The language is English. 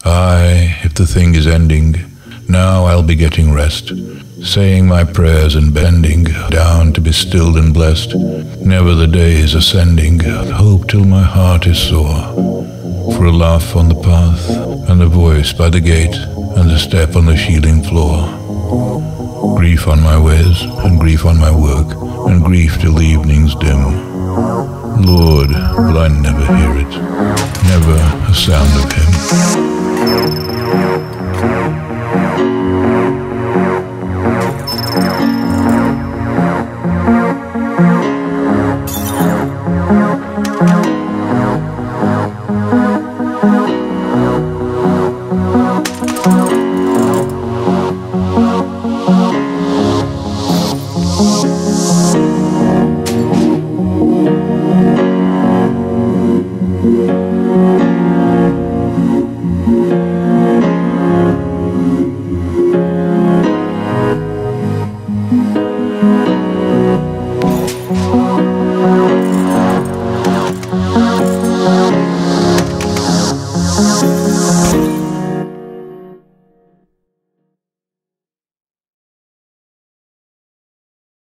Aye, if the thing is ending, now I'll be getting rest, saying my prayers and bending down to be stilled and blessed. Never the day is ascending, hope till my heart is sore. For a laugh on the path, and a voice by the gate, and a step on the shielding floor. Grief on my ways, and grief on my work, and grief till the evening's dim. Lord, will I never hear it, never a sound of him.